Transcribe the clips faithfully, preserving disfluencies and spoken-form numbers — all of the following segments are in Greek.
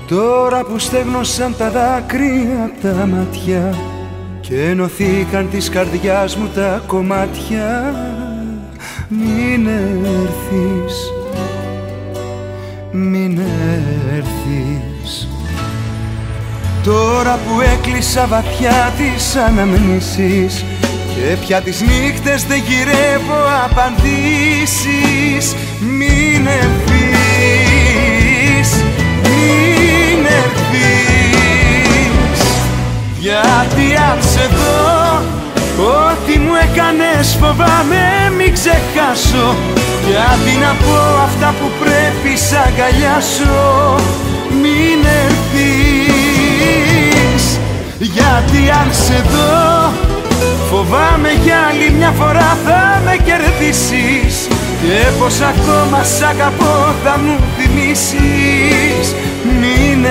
Τώρα που στέγνωσαν τα δάκρυα απ' τα μάτια και ενωθήκαν της καρδιάς μου τα κομμάτια, μην έρθεις, μην έρθεις. Τώρα που έκλεισα βαθιά τις αναμνήσεις και πια τις νύχτες δεν γυρεύω απαντήσεις, μην έρθεις, μην έρθεις. Γιατί αν σε δω, ό,τι μου έκανες φοβάμαι μην ξεχάσω. Γιατί να πω αυτά που πρέπει σ' αγκαλιάσω, μην έρθεις. Γιατί αν σε δω, φοβάμαι για άλλη μια φορά θα με κερδίσεις και πως ακόμα σ' αγαπώ θα μου θυμίσεις. Μην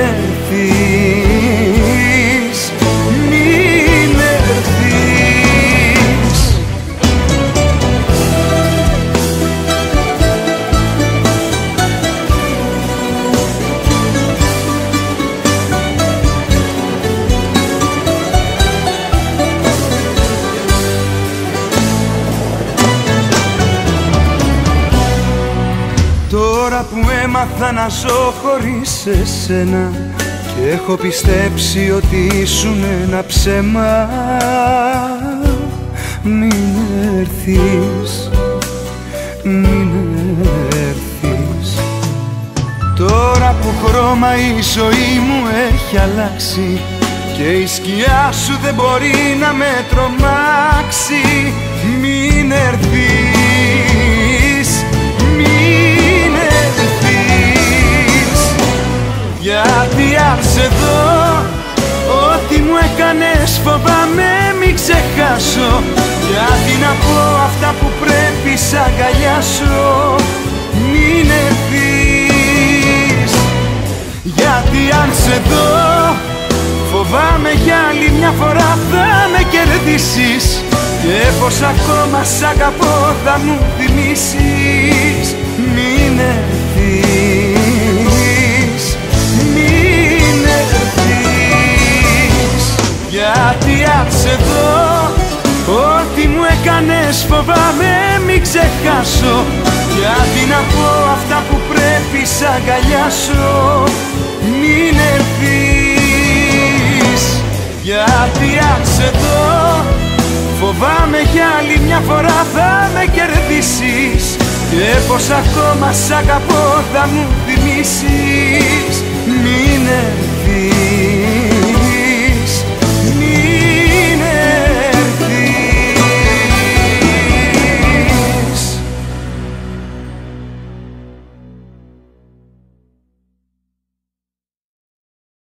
έρθεις, μην έρθεις. Τώρα που έμαθα να ζω χωρίς εσένα και έχω πιστέψει ότι ήσουν ένα ψέμα, μην έρθεις, μην έρθεις. Τώρα που χρώμα η ζωή μου έχει αλλάξει και η σκιά σου δεν μπορεί να με τρομάξει, μην έρθεις, μην έρθεις. Γιατί αν σε δω, ό,τι μου έκανες φοβάμαι μην ξεχάσω. Γιατί να πω αυτά που πρέπει σ' αγκαλιάσω, μην έρθεις. Γιατί αν σε δω, φοβάμαι για άλλη μια φορά θα με κερδίσεις και πως ακόμα σ' αγαπώ θα μου θυμίσεις. Μην έρθεις, μην έρθεις. Γιατί αν σε δω, ό,τι μου έκανες φοβάμαι μην ξεχάσω. Γιατί να πω αυτά που πρέπει σ' αγκαλιάσω, μην έρθεις. Γιατί αν σε δω, φοβάμαι για άλλη μια φορά θα με κερδίσεις και πως ακόμα σ' αγαπώ θα μου θυμίσεις. Μην έρθεις.